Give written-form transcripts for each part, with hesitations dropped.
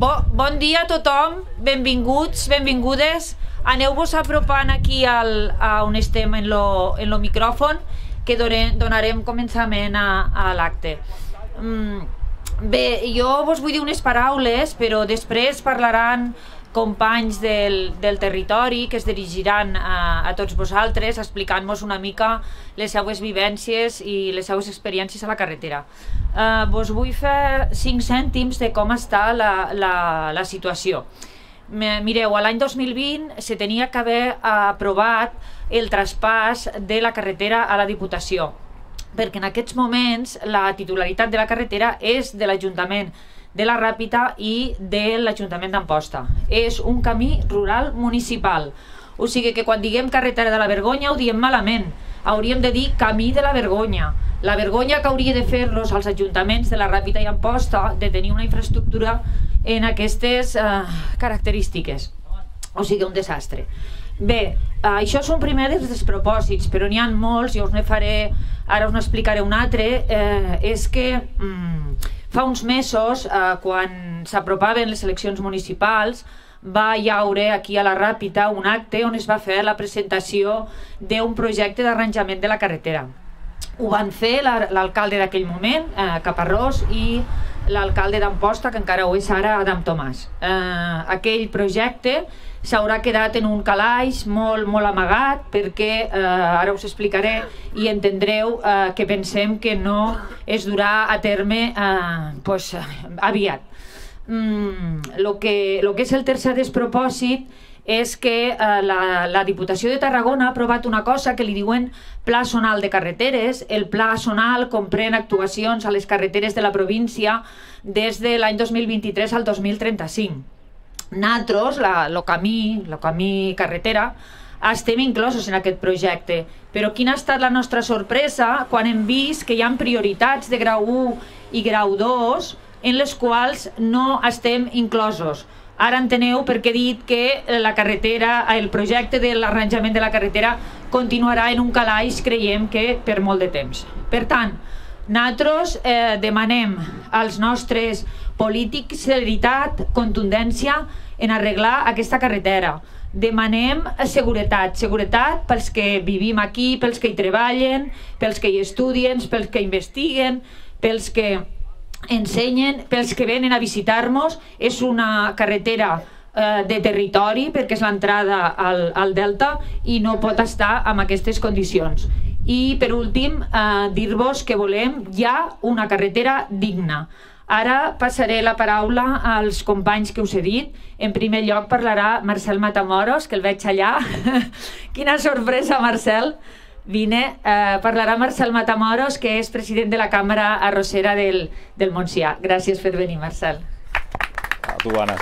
Bon dia a tothom, benvinguts, benvingudes. Aneu-vos apropant aquí on estem en lo micròfon, que donarem començament a l'acte. Bé, jo vos vull dir unes paraules, però després parlaran companys del territori que es dirigiran a tots vosaltres explicant-vos una mica les seues vivències i les seues experiències a la carretera. Vos vull fer 5 cèntims de com està la situació. Mireu, l'any 2020 se tenia que haver aprovat el traspàs de la carretera a la Diputació, perquè en aquests moments la titularitat de la carretera és de l'Ajuntament de la Ràpita i de l'Ajuntament d'Amposta. És un camí rural municipal, o sigui que quan diguem carretera de la Vergonya ho diem malament, hauríem de dir camí de la Vergonya. La vergonya que hauria de fer-los als ajuntaments de la Ràpita i Amposta de tenir una infraestructura en aquestes característiques, o sigui, un desastre. Bé, això són primer dels despropòsits, però n'hi ha molts, jo us ne faré, ara us n'explicaré un altre. És que fa uns mesos, quan s'apropaven les eleccions municipals, va haure aquí a la Ràpita un acte on es va fer la presentació d'un projecte d'arranjament de la carretera. Ho van fer l'alcalde d'aquell moment, Caparrós, i l'alcalde d'Amposta, que encara ho és ara, Adam Tomàs. Aquell projecte s'haurà quedat en un calaix molt amagat, perquè ara us explicaré i entendreu que pensem que no es durà a terme aviat. Lo que és el tercer despropòsit és que la Diputació de Tarragona ha aprovat una cosa que li diuen Pla Zonal de Carreteres. El Pla Zonal comprèn actuacions a les carreteres de la província des de l'any 2023 al 2035. Nosaltres, el camí carretera, estem inclosos en aquest projecte, però quina ha estat la nostra sorpresa quan hem vist que hi ha prioritats de grau 1 i grau 2 en les quals no estem inclosos. Ara enteneu per què he dit que la carretera, el projecte de l'arranjament de la carretera continuarà en un calaix, creiem que per molt de temps. Per tant, nosaltres demanem als nostres polítics celeritat, contundència en arreglar aquesta carretera. Demanem seguretat pels que vivim aquí, pels que hi treballen, pels que hi estudien, pels que investiguen, pels que ensenyen, pels que venen a visitar-nos. És una carretera de territori, perquè és l'entrada al Delta i no pot estar en aquestes condicions. I per últim, dir-vos que volem ja una carretera digna. Ara passaré la paraula als companys que us he dit. En primer lloc parlarà Marcel Matamoros, que el veig allà. Quina sorpresa, Marcel! Vine, parlarà Marcel Matamoros, que és president de la Càmera Arrossera del Montsià. Gràcies per venir, Marcel. A tu, Anna.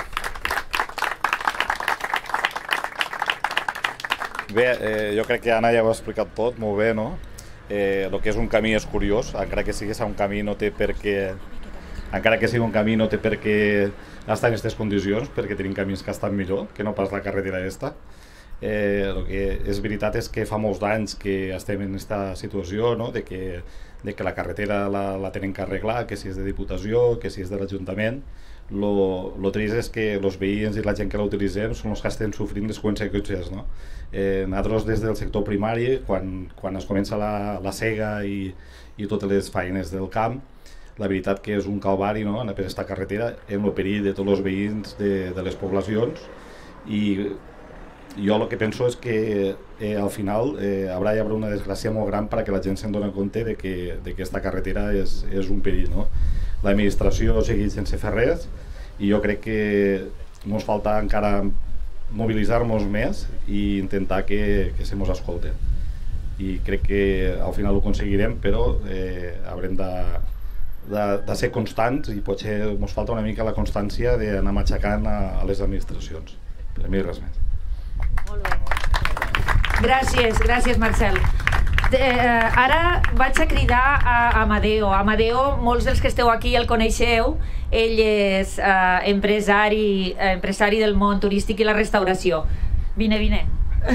Bé, jo crec que Anna ja ho ha explicat tot molt bé, no? El que és un camí és curiós, encara que sigui un camí no té per què... Encara que sigui un camí no té per què estar en aquestes condicions, perquè tenim camins que estan millor, que no pas la carretera aquesta. El que és veritat és que fa molts anys que estem en aquesta situació, no? de que la carretera la tenen que arreglar, que si és de Diputació, que si és de l'Ajuntament. Lo trist és que els veïns i la gent que la utilitzem són els que estem sofrint les conseqüències. No? Nosaltres des del sector primari, quan es comença la sega i totes les feines del camp, la veritat que és un calvari, no? Anar per aquesta carretera en el perill de tots els veïns de les poblacions, i jo el que penso és que al final hi haurà una desgràcia molt gran perquè la gent se'n dona compte de que aquesta carretera és un perill. No? L'administració ha seguit sense fer res i jo crec que ens falta encara mobilitzar-nos més i intentar que se mos escolten. I crec que al final ho aconseguirem, però haurem de ser constants i potser ens falta una mica la constància d'anar matxacant a les administracions. Per a mi res més. Molt bé. Gràcies, Marcel. Ara vaig a cridar a Amadeo. Amadeo, molts dels que esteu aquí el coneixeu. Ell és empresari del món turístic i la restauració. Vine.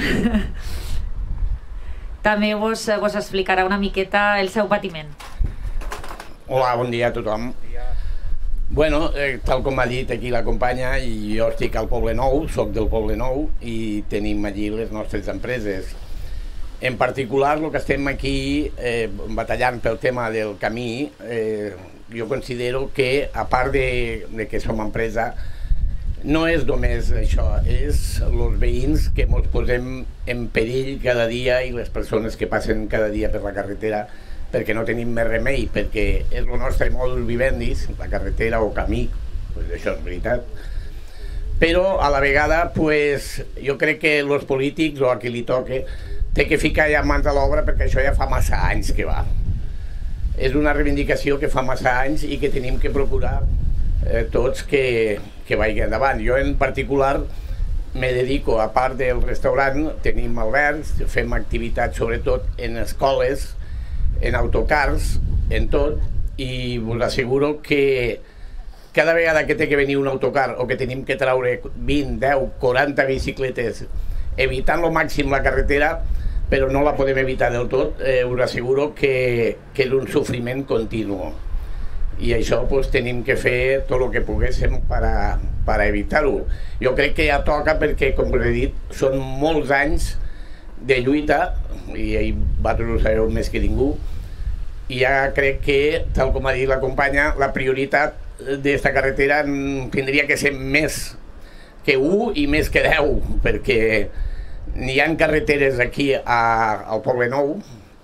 També vos explicarà una miqueta el seu patiment. Hola, bon dia a tothom. Bueno, tal com ha dit aquí la companya, jo estic al Poble Nou, soc del Poble Nou i tenim allí les nostres empreses. En particular, el que estem aquí batallant pel tema del camí, jo considero que, a part de que som empresa, no és només això, és els veïns que ens posem en perill cada dia i les persones que passen cada dia per la carretera perquè no tenim més remei, perquè és el nostre modus vivendi, la carretera o camí, pues això és veritat. Però a la vegada jo crec que els polítics o a qui li toque té que ficar ja mans a l'obra perquè això ja fa massa anys que va. És una reivindicació que fa massa anys i que tenim que procurar tots que vagi endavant. Jo en particular me dedico, a part del restaurant, tenim albergs, fem activitats sobretot en escoles, en autocars, en tot, i us asseguro que cada vegada que té que venir un autocar o que tenim que traure 20, 10, 40 bicicletes evitant al màxim la carretera, però no la podem evitar del tot, us asseguro que és un sofriment continu. I això tenim que fer tot el que poguéssim per evitar-ho. Jo crec que ja toca perquè, com us he dit, són molts anys de lluita, i vosaltres ho sabeu més que ningú, i ja crec que, tal com ha dit la companya, la prioritat d'esta carretera tindria que ser més que 1 i més que 10, perquè n'hi ha carreteres aquí al Poble Nou,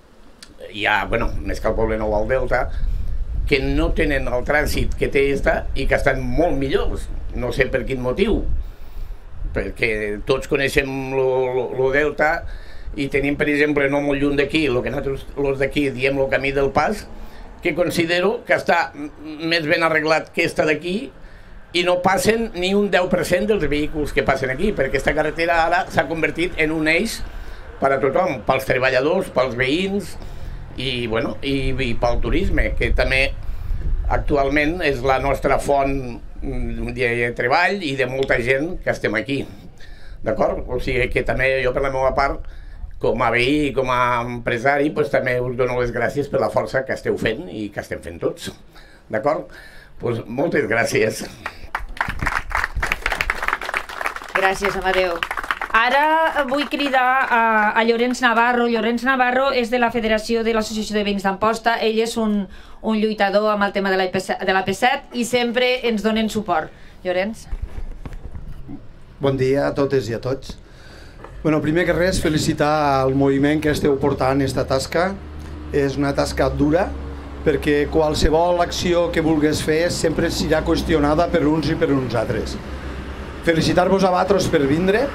més que al Poble Nou, al Delta, que no tenen el trànsit que té esta i que estan molt millors. No sé per quin motiu, perquè tots coneixem el Delta i tenim, per exemple, no molt lluny d'aquí, el que nosaltres els d'aquí diem el camí del Pas, que considero que està més ben arreglat que esta d'aquí i no passen ni un 10% dels vehicles que passen aquí, perquè aquesta carretera ara s'ha convertit en un eix per a tothom, pels treballadors, pels veïns i pel turisme, que també actualment és la nostra font de treball i de molta gent que estem aquí. D'acord? O sigui que també jo, per la meva part, com a veí i com a empresari, també us dono les gràcies per la força que esteu fent i que estem fent tots. D'acord? Doncs moltes gràcies. Gràcies, Amadeu. Ara vull cridar a Llorenç Navarro. Llorenç Navarro és de la Federació de l'Associació de Veïns d'Amposta. Ell és un lluitador amb el tema de l'AP7 i sempre ens donen suport. Llorenç. Bon dia a totes i a tots. Primer que res, felicitar el moviment que esteu portant aquesta tasca. És una tasca dura, perquè qualsevol acció que vulguis fer sempre serà qüestionada per uns i per uns altres. Felicitar-vos a vosaltres per vindre.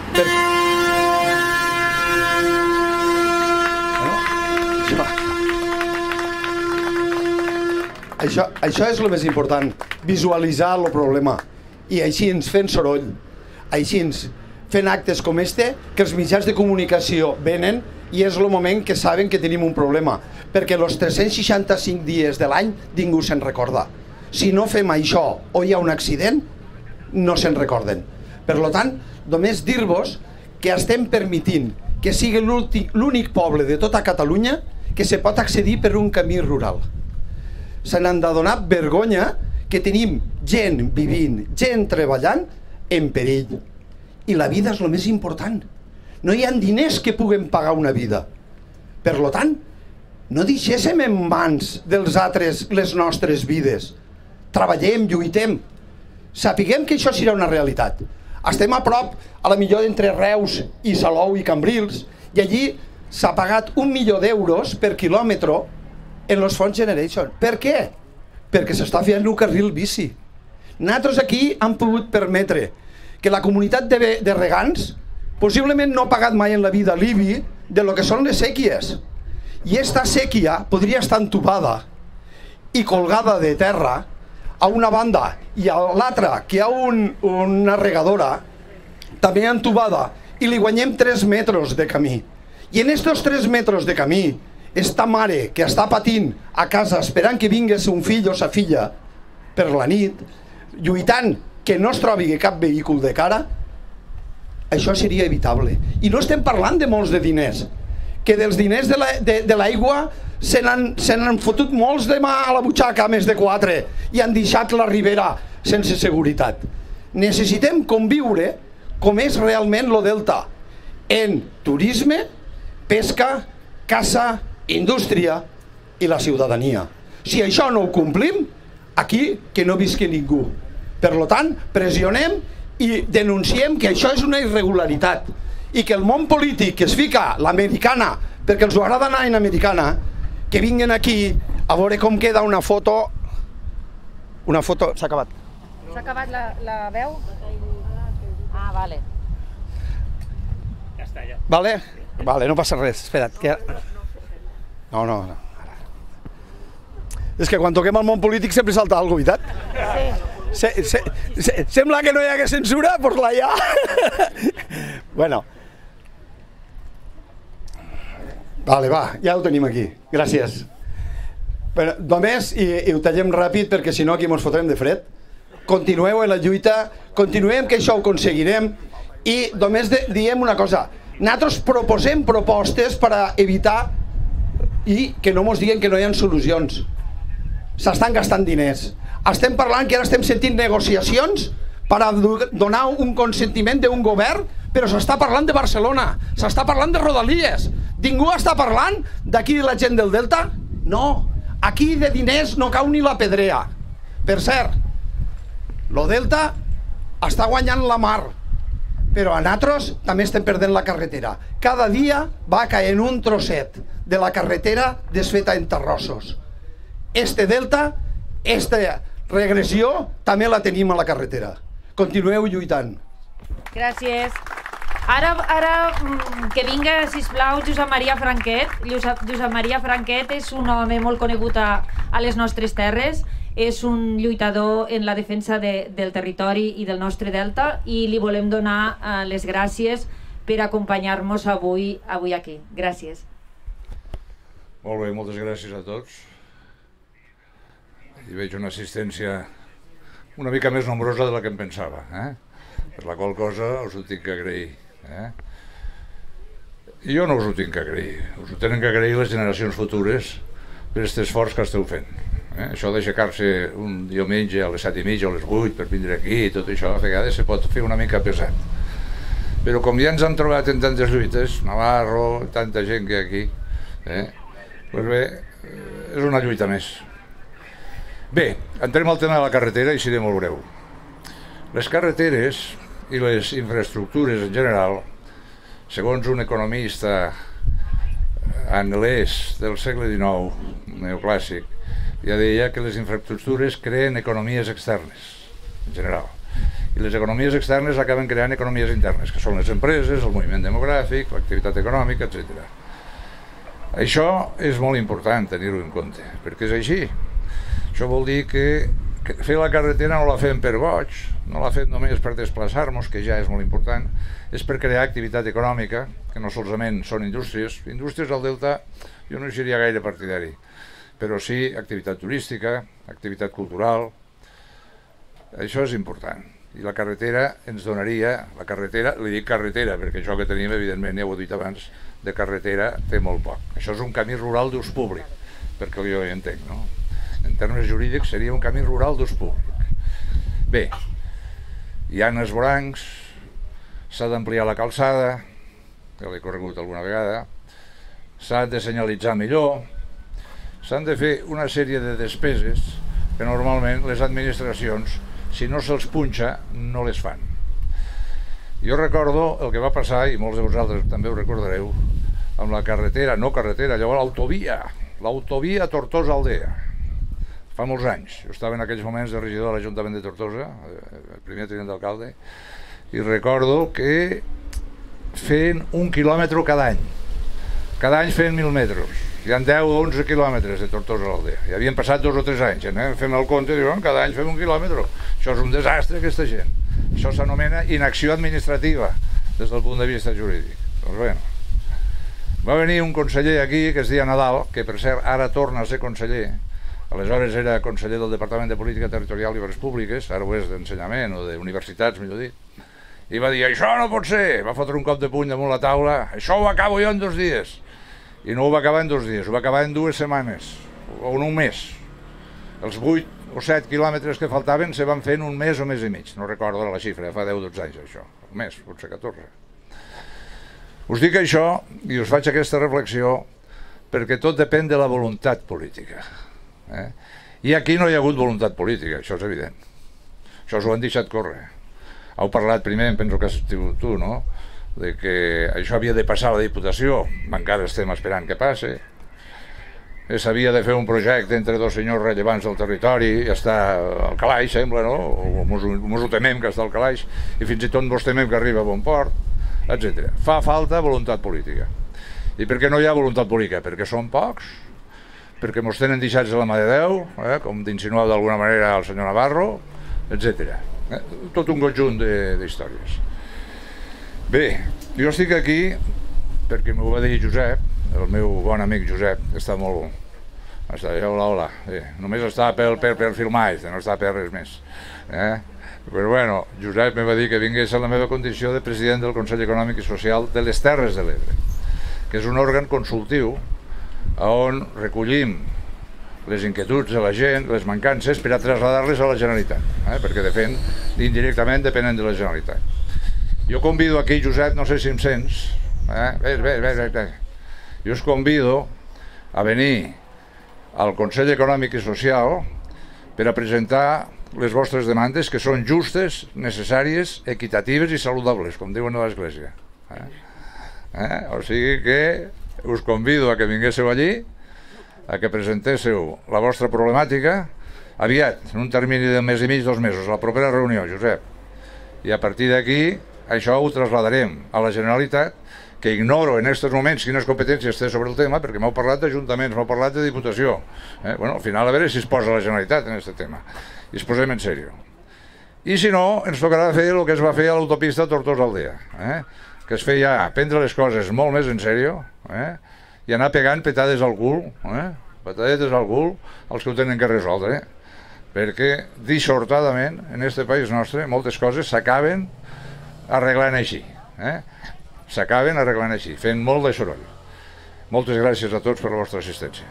Això és el més important, visualitzar el problema i així ens fent soroll, així ens fent actes com este, que els mitjans de comunicació venen i és el moment que saben que tenim un problema, perquè els 365 dies de l'any ningú se'n recorda. Si no fem això o hi ha un accident, no se'n recorden. Per tant, només dir-vos que estem permitint que sigui l'únic poble de tota Catalunya que se pot accedir per un camí rural. Se n'han de donar vergonya que tenim gent vivint, gent treballant en perill. I la vida és el més important. No hi ha diners que puguen pagar una vida. Per tant, no deixéssim en mans dels altres les nostres vides. Treballem, lluitem. Sapiguem que això serà una realitat. Estem a prop, a la millor entre Reus i Salou i Cambrils, i allí s'ha pagat 1 milió d'euros per quilòmetre en los Fons Generation. Per què? Perquè s'està fent un carril bici. Nosaltres aquí hem pogut permetre que la comunitat de regants possiblement no ha pagat mai en la vida l'IBI de lo que són les sèquies. I esta sèquia podria estar entubada i colgada de terra a una banda i a l'altra, que hi ha una regadora també entubada, i li guanyem 3 metres de camí. I en estos 3 metres de camí, esta mare que està patint a casa esperant que vingués un fill o sa filla per la nit, lluitant que no es trobi cap vehicle de cara, això seria evitable. I no estem parlant de molts de diners, que dels diners de l'aigua se n'han fotut molts de mà a la butxaca, més de 4, i han deixat la Ribera sense seguretat. Necessitem conviure com és realment lo Delta, en turisme, pesca, caça, indústria i la ciutadania. Si això no ho complim, aquí que no visqui ningú. Per tant, pressionem i denunciem que això és una irregularitat i que el món polític que es fica l'americana, perquè els agrada anar en americana, que vinguin aquí a veure com queda una foto. Una foto... S'ha acabat. S'ha acabat la veu? Ah, vale. Ja està, ja. Vale? Vale, no passa res. Espera't. Que... No. És que quan toquem al món polític sempre salta alguna cosa, veritat? Sí. Sembla que no hi hagués censura, doncs la hi ha. Bueno. Vale, va, ja ho tenim aquí. Gràcies. Però només, i ho tallem ràpid perquè si no aquí ens fotrem de fred, continueu en la lluita, continuem que això ho aconseguirem i només diem una cosa, nosaltres proposem propostes per a evitar i que no ens diguen que no hi ha solucions. S'estan gastant diners. Estem parlant que ara estem sentint negociacions per a donar un consentiment d'un govern, però s'està parlant de Barcelona, s'està parlant de Rodalies. Ningú està parlant d'aquí de la gent del Delta? No. Aquí de diners no cau ni la pedrea. Per cert, lo Delta està guanyant la mar, però a nosaltres també estem perdent la carretera. Cada dia va caient un trosset de la carretera desfeta en terrossos. Este Delta, esta regressió, també la tenim a la carretera. Continueu lluitant. Gràcies. Ara que vinga, sisplau, Josep Maria Franquet. Josep Maria Franquet és un home molt conegut a les nostres terres, és un lluitador en la defensa del territori i del nostre delta i li volem donar les gràcies per acompanyar-nos avui aquí. Gràcies. Molt bé, moltes gràcies a tots. I veig una assistència una mica més nombrosa de la que em pensava, per la qual cosa us ho tinc que agrair. I jo no us ho tinc que agrair, us ho tenen que agrair les generacions futures per aquest esforç que esteu fent. Això d'aixecar-se un diumenge a les 7:30 o a les 8 per vindre aquí, tot això a vegades se pot fer una mica pesat. Però com ja ens hem trobat en tantes lluites, Navarro, tanta gent que hi ha aquí, doncs bé, és una lluita més. Bé, entrem al tema de la carretera i seré molt breu. Les carreteres i les infraestructures en general, segons un economista anglès del segle XIX, neoclàssic, ja deia que les infraestructures creen economies externes, en general. I les economies externes acaben creant economies internes, que són les empreses, el moviment demogràfic, l'activitat econòmica, etc. Això és molt important tenir-ho en compte, perquè és així. Això vol dir que fer la carretera no la fem per goig, no la fem només per desplaçar-nos, que ja és molt important, és per crear activitat econòmica, que no solament són indústries. Indústries al Delta jo no hi seria gaire partidari, però sí activitat turística, activitat cultural. Això és important. I la carretera ens donaria, la carretera, li dic carretera, perquè això que tenim, evidentment, ja ho he dit abans, de carretera té molt poc. Això és un camí rural d'ús públic, perquè jo hi entenc, no? En termes jurídics seria un camí rural d'ús públic. Bé, hi ha esvorancs, s'ha d'ampliar la calçada, que l'he corregut alguna vegada, s'ha de senyalitzar millor, s'han de fer una sèrie de despeses que normalment les administracions, si no se'ls punxa, no les fan. Jo recordo el que va passar, i molts de vosaltres també ho recordareu, amb la carretera, no carretera, llavors l'autovia Tortosa-Aldea. Fa molts anys, jo estava en aquells moments de regidor de l'Ajuntament de Tortosa, el primer tinent d'alcalde, i recordo que feien 1 quilòmetre cada any feien 1.000 metres, hi ha 10 o 11 quilòmetres de Tortosa a l'Aldea, i havien passat 2 o 3 anys, fem el compte i diuen, cada any fem 1 quilòmetre, això és un desastre aquesta gent, això s'anomena inacció administrativa des del punt de vista jurídic. Doncs bé, va venir un conseller aquí que es deia Nadal, que per cert ara torna a ser conseller. Aleshores era conseller del Departament de Política Territorial i Obres Públiques, ara ho és d'ensenyament o d'universitats, millor dit, i va dir, això no pot ser, va fotre un cop de puny damunt la taula, això ho acabo jo en 2 dies. I no ho va acabar en 2 dies, ho va acabar en 2 setmanes, o en un mes. Els 8 o 7 quilòmetres que faltaven se van fer en un mes o mes i mig, no recordo la xifra, fa 10-12 anys això, un mes, potser 14. Us dic això i us faig aquesta reflexió perquè tot depèn de la voluntat política. I aquí no hi ha hagut voluntat política, això és evident. Això s'ho han deixat córrer. Heu parlat primer, em penso que has estat tu, no?, de que això havia de passar a la Diputació, encara estem esperant que passi. S'havia de fer un projecte entre 2 senyors rellevants del territori, i està al calaix, sembla, no? O mos ho temem que està al calaix, i fins i tot mos temem que arriba a bon port, etc. Fa falta voluntat política. I per què no hi ha voluntat política? Perquè són pocs, perquè mos tenen deixats a la mà de Déu, com d'insinuar d'alguna manera el senyor Navarro, etc. Tot un conjunt d'històries. Bé, jo estic aquí perquè m'ho va dir Josep, el meu bon amic Josep, que està molt... Hola. Només està per filmar, no està per res més. Però bueno, Josep me va dir que vingués a la meva condició de president del Consell Econòmic i Social de les Terres de l'Ebre, que és un òrgan consultiu on recollim les inquietuds de la gent, les mancances, per a traslladar-les a la Generalitat, perquè indirectament depenen de la Generalitat. Jo convido aquí, Josep, no sé si em sents, jo us convido a venir al Consell Econòmic i Social per a presentar les vostres demandes, que són justes, necessàries, equitatives i saludables, com diuen a l'Església. O sigui que us convido a que vinguéssiu allí, a que presentéssiu la vostra problemàtica aviat, en un termini de mes i mig, 2 mesos, a la propera reunió, Josep. I a partir d'aquí, això ho traslladarem a la Generalitat, que ignoro en aquests moments quines competències té sobre el tema, perquè m'heu parlat d'ajuntaments, m'heu parlat de Diputació. Al final a veure si es posa la Generalitat en aquest tema, i es posem en sèrio. I si no, ens tocarà fer el que es va fer a l'autopista Tortosa-Aldea, que es feia prendre les coses molt més en sèrio, i anar pegant petades al cul, patadetes al cul, als que ho tenen que resoldre, perquè dissortadament en aquest país nostre moltes coses s'acaben arreglant així, s'acaben arreglant així, fent molt de soroll. Moltes gràcies a tots per la vostra assistència.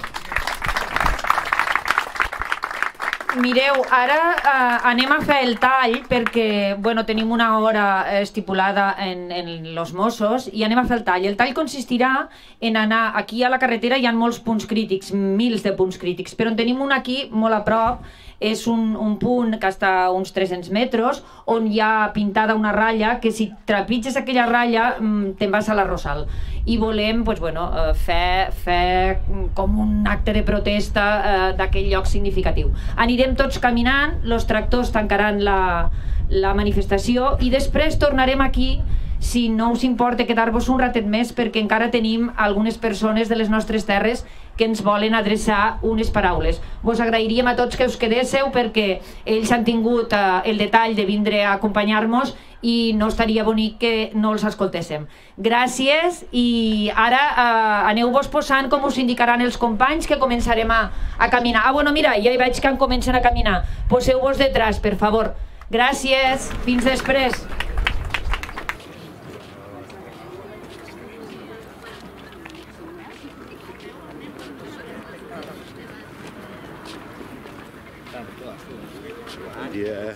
Mireu, ara anem a fer el tall perquè tenim una hora estipulada en los Mossos i anem a fer el tall. El tall consistirà en anar aquí a la carretera, hi ha molts punts crítics, mils de punts crítics, però en tenim un aquí molt a prop, és un punt que està a uns 300 metres on hi ha pintada una ratlla que si trepitges aquella ratlla te'n vas a la Rosal. I volem fer com un acte de protesta d'aquell lloc significatiu. Anirem tots caminant, els tractors tancaran la manifestació i després tornarem aquí, si no us importa quedar-vos un ratet més, perquè encara tenim algunes persones de les nostres terres que ens volen adreçar unes paraules. Vos agrairíem a tots que us quedéssiu perquè ells han tingut el detall de vindre a acompanyar-nos i no estaria bonic que no els escoltéssim. Gràcies i ara aneu-vos posant com us indicaran els companys que començarem a caminar. Mira, ja hi veig que comencen a caminar. Poseu-vos detrás, per favor. Gràcies, fins després. Yeah.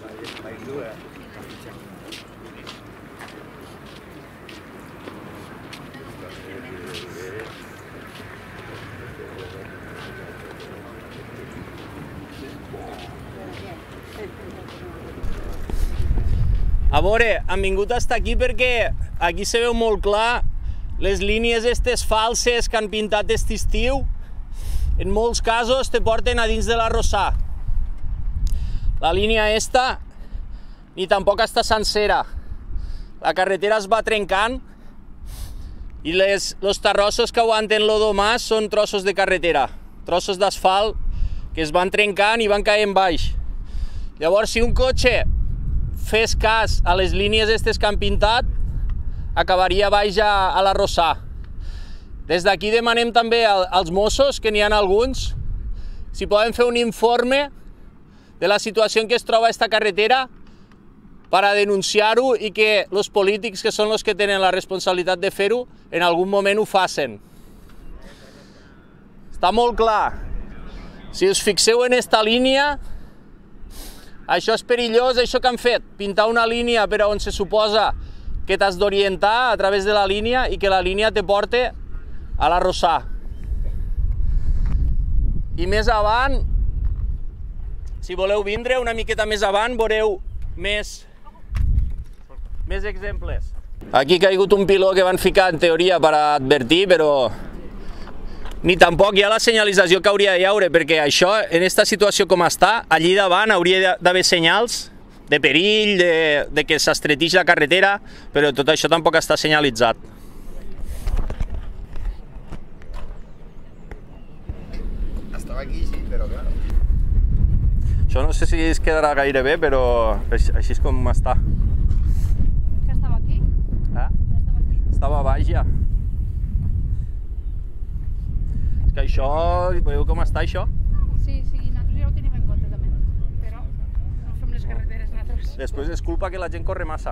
A veure, han vingut a estar aquí perquè aquí se veu molt clar les línies aquestes falses que han pintat aquest estiu. En molts casos te porten a dins de la Rosà. La línia esta ni tampoc està sencera. La carretera es va trencant i els terrossos que aguanten lo domàs són trossos de carretera, trossos d'asfalt que es van trencant i van caient baix. Llavors, si un cotxe fes cas a les línies aquestes que han pintat, acabaria baix a la Rosà. Des d'aquí demanem també als Mossos, que n'hi ha alguns, si poden fer un informe de la situació en què es troba aquesta carretera per a denunciar-ho i que els polítics, que són els que tenen la responsabilitat de fer-ho, en algun moment ho facin. Està molt clar. Si us fixeu en esta línia, això és perillós, això que han fet, pintar una línia per on se suposa que t'has d'orientar a través de la línia i que la línia te porte a l'Arrossar. I més avant, si voleu vindre una miqueta més avant, veureu més exemples. Aquí ha caigut un piló que van ficar en teoria per advertir, però ni tampoc hi ha la senyalització que hauria d'hi haure, perquè això, en aquesta situació com està, allí davant hauria d'haver senyals de perill, de que s'estretix la carretera, però tot això tampoc està senyalitzat. Estava aquí, sí, però clar. Això no sé si es quedarà gaire bé, però així és com està. Que estava aquí? Estava baix ja. És que això, veieu com està això? Sí, nosaltres ja ho tenim en compte també, però no fem les carreteres nosaltres. Després és culpa que la gent corre massa.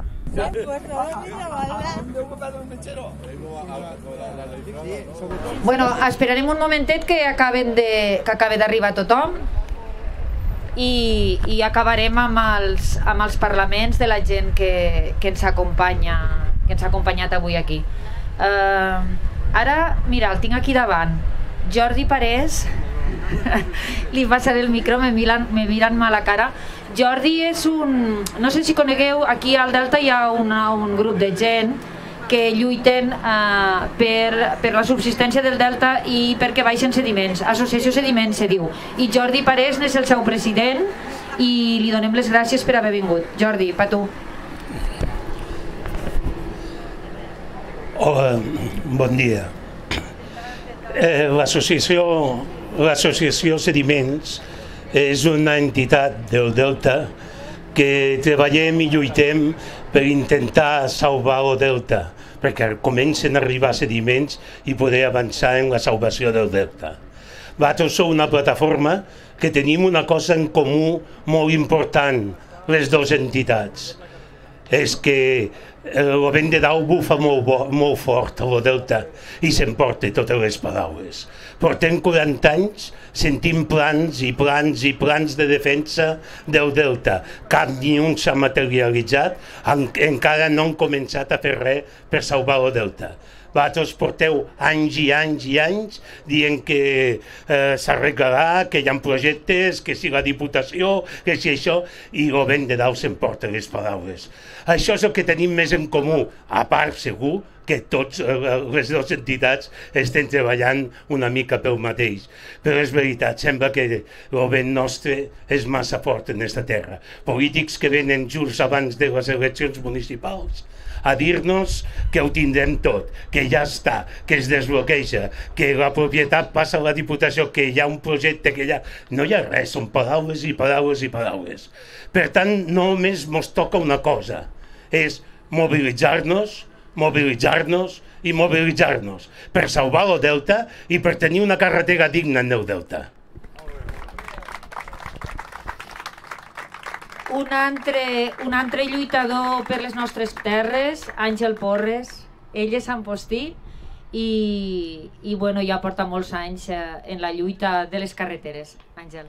Bueno, esperarem un momentet que acabe d'arribar tothom i acabarem amb els parlaments de la gent que ens acompanya, que ens ha acompanyat avui aquí. Ara, mira, el tinc aquí davant. Jordi Parés, li passaré el micro, me miren mal a la cara. Jordi és un... No sé si conegueu, aquí al Delta hi ha un grup de gent que lluiten per la subsistència del Delta i perquè baixen sediments. Associació Sediments se diu. I Jordi Parés és el seu president i li donem les gràcies per haver vingut. Jordi, pa tu. Hola, bon dia. L'associació Sediments és una entitat del Delta que treballem i lluitem per intentar salvar el Delta, perquè comencen a arribar sediments i poder avançar en la salvació del Delta. Nosaltres som una plataforma que tenim una cosa en comú molt important, les dues entitats. És que el vent de dalt bufa molt fort a la Delta i s'emporta totes les paraules. Portem 40 anys sentint plans i plans i plans de defensa del Delta. Cap ni un s'ha materialitzat, encara no han començat a fer res per salvar el Delta. Vosaltres porteu anys i anys i anys dient que s'arreglarà, que hi ha projectes, que si la Diputació, que si això, i el vent de dalt s'emporta les paraules. Això és el que tenim més en comú, a part segur que tots les dues entitats estem treballant una mica pel mateix. Però és veritat, sembla que el vent nostre és massa fort en aquesta terra. Polítics que venen just abans de les eleccions municipals a dir-nos que ho tindrem tot, que ja està, que es desbloqueja, que la propietat passa a la Diputació, que hi ha un projecte, que ja... No hi ha res, són paraules i paraules i paraules. Per tant, només ens toca una cosa, és mobilitzar-nos, mobilitzar-nos i mobilitzar-nos per salvar el Delta i per tenir una carretera digna en el Delta. Un altre lluitador per les nostres terres, Àngel Porres. Ell és santpostí i bueno, ja porta molts anys en la lluita de les carreteres. Àngel.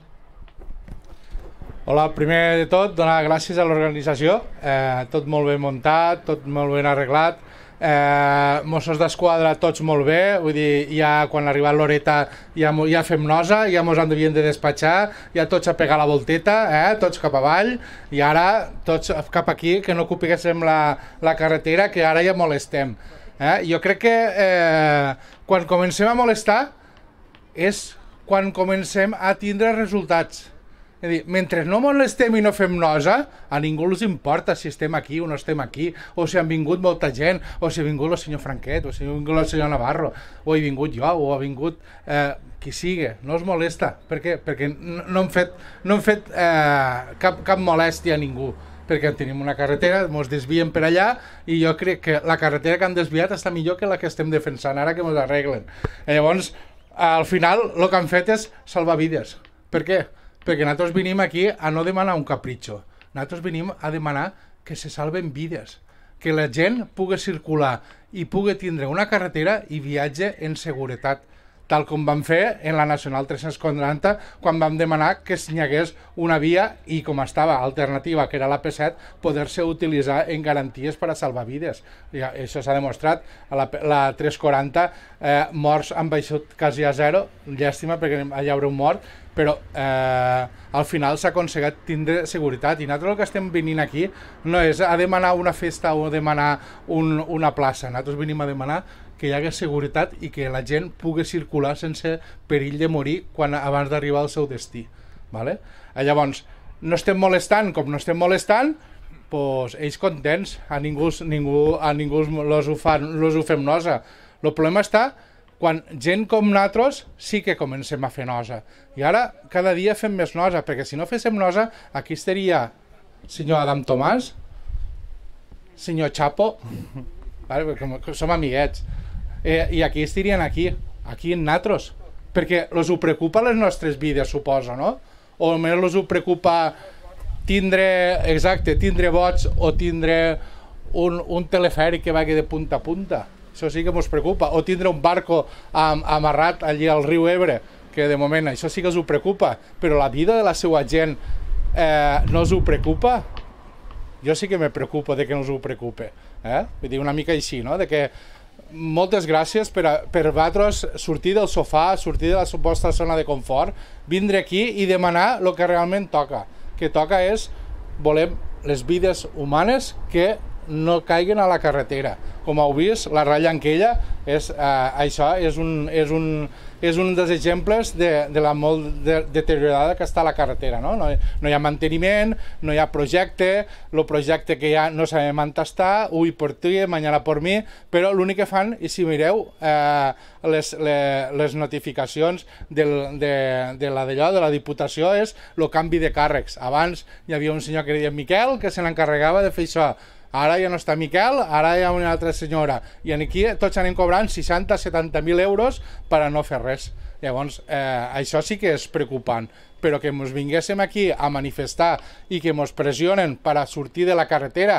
Hola, primer de tot, donar gràcies a l'organització. Tot molt ben muntat, tot molt ben arreglat. Mossos d'Esquadra tots molt bé, vull dir, ja quan ha arribat l'horeta ja fem nosa, ja mos en devien de despatxar, ja tots a pegar la volteta, tots cap avall, i ara tots cap aquí, que no ocupéssim la carretera, que ara ja molestem. Jo crec que quan comencem a molestar és quan comencem a tindre resultats. És dir, mentre no molestem i no fem nosa, a ningú els importa si estem aquí o no estem aquí, o si han vingut molta gent, o si ha vingut el senyor Franquet, o si ha vingut el senyor Navarro, o he vingut jo, o ha vingut qui sigui, no es molesta. Per què? Perquè no hem fet cap molèstia a ningú, perquè tenim una carretera, ens desviem per allà, i jo crec que la carretera que han desviat està millor que la que estem defensant ara, que ens arreglen. Llavors, al final, el que han fet és salvar vides. Per què? Perquè nosaltres venim aquí a no demanar un capritxo. Nosaltres venim a demanar que se salven vides, que la gent pugui circular i pugui tindre una carretera i viatge en seguretat. tal com vam fer en la Nacional 340 quan vam demanar que n'hi hagués una via i com estava alternativa, que era la P7, poder-se utilitzar en garanties per a salvar vides. I això s'ha demostrat. A la 340 morts han baixat quasi a zero, llàstima perquè hi haurà un mort, però al final s'ha aconseguit tindre seguretat. I nosaltres el que estem venint aquí no és a demanar una festa o a demanar una plaça. Nosaltres venim a demanar que hi hagués seguretat i que la gent pugui circular sense perill de morir abans d'arribar al seu destí. Llavors, no estem molestant, com no estem molestant, ells contents, a ningú los ho fem nosa. El problema està quan gent com nosaltres sí que comencem a fer nosa. I ara cada dia fem més nosa, perquè si no féssim nosa, aquí estaria senyor Adam Tomàs, senyor Chapo, som amiguets, i aquí estarien aquí en nosaltres, perquè els ho preocupa les nostres vides, suposo, no? O almenys els ho preocupa tindre vots o tindre un telefèric que vagi de punta a punta. Això sí que ens preocupa. O tindre un barco amarrat allí al riu Ebre, que de moment això sí que us ho preocupa, però la vida de la seva gent no us ho preocupa? Jo sí que me preocupo de que no us ho preocupe. Vull dir, una mica així, no? De que moltes gràcies per vosaltres sortir del sofà, sortir de la vostra zona de confort, vindre aquí i demanar el que realment toca. Que toca és, volem les vides humanes que no caiguen a la carretera. Com heu vist, la ratlla Anquella, això és un dels exemples de la molt deteriorada que està la carretera. No hi ha manteniment, no hi ha projecte, el projecte que hi ha no sabem on està, avui per tu, mañana per mi, però l'únic que fan, i si mireu les notificacions de la Diputació, és el canvi de càrrecs. Abans hi havia un senyor que deia Miquel, que se n'encarregava de fer això. Ara ja no està Miquel, ara hi ha una altra senyora. I aquí tots anem cobrant 60-70.000 euros per a no fer res. Llavors, això sí que és preocupant. Però que ens vinguéssim aquí a manifestar i que ens pressionen per a sortir de la carretera,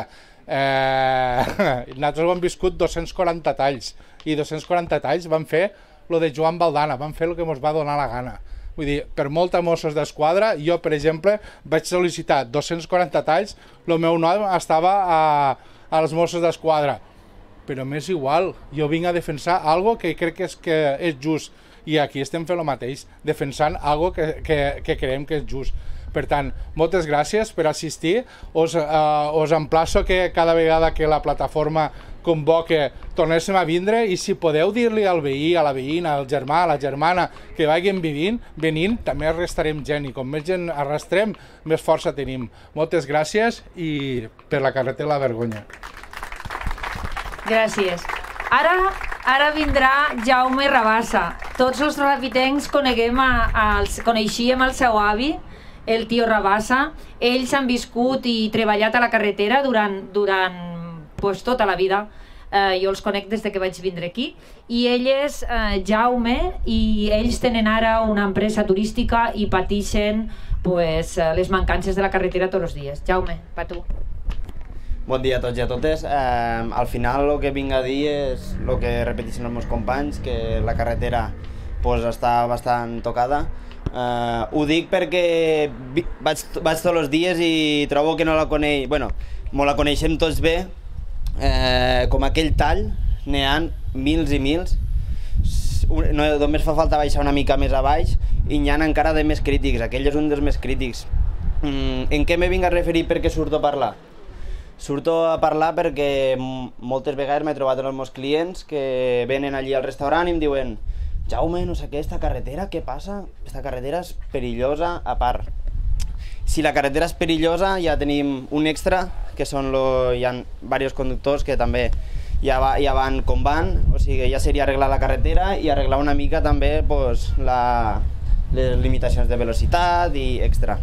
nosaltres hem viscut 240 talls. I 240 talls van fer el de Joan Baldana, van fer el que ens va donar la gana. Vull dir, per molta Mossos d'Esquadra, jo, per exemple, vaig sol·licitar 240 talls, el meu nom estava als Mossos d'Esquadra. Però m'és igual, jo vinc a defensar algo que crec que és just. I aquí estem fent el mateix, defensant algo que creiem que és just. Per tant, moltes gràcies per assistir. Us emplaço que cada vegada que la plataforma convoque tornéssim a vindre i si podeu dir-li al veí, a la veïna, al germà, a la germana que vagin venint, també arrestarem gent i com més gent arrestrem, més força tenim. Moltes gràcies i per la carretera la vergonya. Gràcies. Ara vindrà Jaume Rabassa. Tots els rafitencs coneixíem el seu avi, el tio Rabassa. Ells han viscut i treballat a la carretera durant tota la vida. Jo els conec des que vaig vindre aquí. I ell és Jaume i ells tenen ara una empresa turística i pateixen les mancances de la carretera tots els dies. Jaume, pa tu. Bon dia a tots i a totes. Al final el que vinc a dir és el que repeteixen els meus companys, que la carretera està bastant tocada. Ho dic perquè vaig tots els dies i trobo que no la coneix... Bueno, la coneixem tots bé. Com aquell tall, n'hi ha mils i mils. Només fa falta baixar una mica més a baix i n'hi ha encara de més crítics. Aquell és un dels més crítics. En què me vinc a referir perquè surto a parlar? Surto a parlar perquè moltes vegades m'he trobat amb els meus clients que venen allí al restaurant i em diuen Jaume, no sé què, esta carretera, què passa? Esta carretera és perillosa a part. Si la carretera és perillosa ja tenim un extra, que són hi ha diversos conductors que també ja van com van, o sigui, ja seria arreglar la carretera i arreglar una mica també les limitacions de velocitat i extra.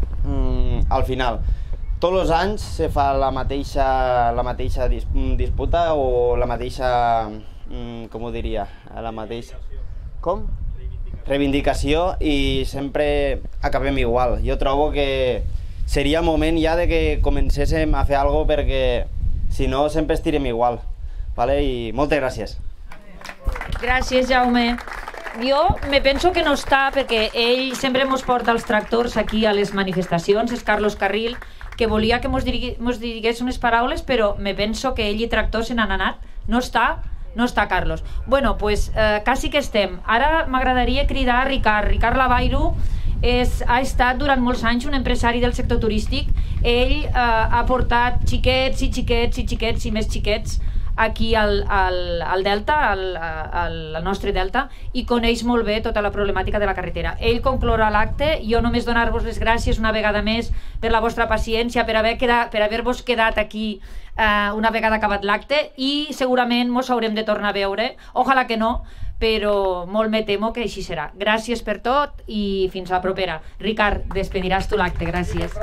Al final, tots els anys se fa la mateixa disputa o la mateixa, com ho diria, la mateixa... Com? Reivindicació i sempre acabem igual. Jo trobo que seria moment ja de que comencéssim a fer alguna cosa perquè si no sempre estirem igual. I moltes gràcies. Gràcies, Jaume. jo me penso que no està, perquè ell sempre ens porta els tractors aquí a les manifestacions, és Carlos Carril, que volia que mos digués unes paraules, però me penso que ell i tractor se n'han anat. No està Carlos. Bueno, pues quasi que estem. Ara m'agradaria cridar a Ricard Lavairo. Ha estat durant molts anys un empresari del sector turístic. Ell ha portat xiquets i xiquets i xiquets i més xiquets aquí al Delta, al nostre Delta, i coneix molt bé tota la problemàtica de la carretera. Ell conclourà l'acte. Jo només donar-vos les gràcies una vegada més per la vostra paciència, per haver-vos quedat aquí una vegada acabat l'acte, i segurament mos haurem de tornar a veure. Ojalà que no, però molt me temo que així serà. Gràcies per tot i fins a la propera. Ricard, despediràs tu l'acte. Gràcies.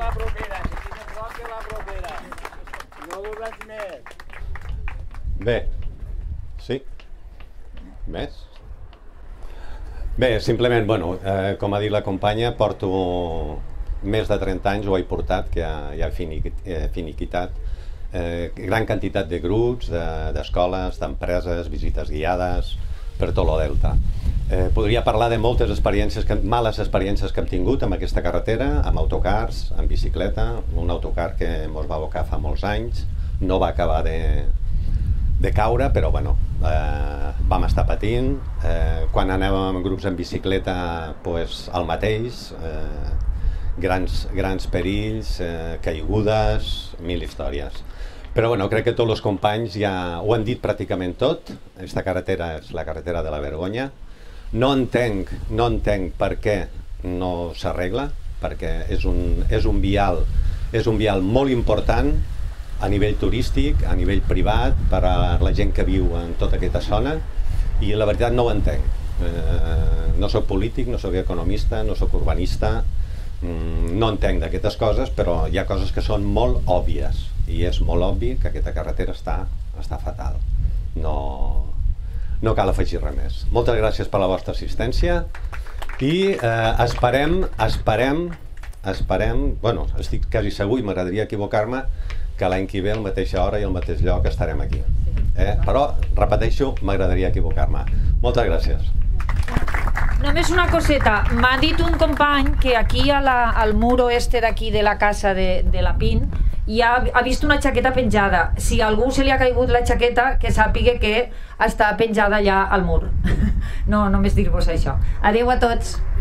Bé, sí? Més? Bé, simplement, bueno, com ha dit la companya, porto més de 30 anys, ho he portat, que ja he finiquitat, gran quantitat de grups, d'escoles, d'empreses, visites guiades, per tot el Delta. Podria parlar de moltes experiències, males experiències que hem tingut amb aquesta carretera, amb autocars, amb bicicleta, un autocar que ens va abocar fa molts anys, no va acabar de caure, però bueno, vam estar patint. Quan anàvem amb grups en bicicleta, pues, el mateix, grans perills, caigudes, mil històries. Però bueno, crec que tots els companys ja ho han dit pràcticament tot. Aquesta carretera és la carretera de la vergonya. No entenc per què no s'arregla, perquè és un vial molt important a nivell turístic, a nivell privat, per a la gent que viu en tota aquesta zona, i la veritat no ho entenc. No soc polític, no soc economista, no soc urbanista, no entenc d'aquestes coses, però hi ha coses que són molt òbvies, i és molt obvi que aquesta carretera està fatal. No cal afegir res més. Moltes gràcies per la vostra assistència i esperem, bueno, estic quasi segur, i m'agradaria equivocar-me, que l'any que ve a la mateixa hora i al mateix lloc estarem aquí. Però, repeteixo, m'agradaria equivocar-me. Moltes gràcies. Només una coseta. M'ha dit un company que aquí al mur oeste d'aquí de la casa de la PIN ha vist una jaqueta penjada. Si a algú se li ha caigut la jaqueta, que sàpiga que està penjada allà al mur. No, només dir-vos això. Adeu a tots.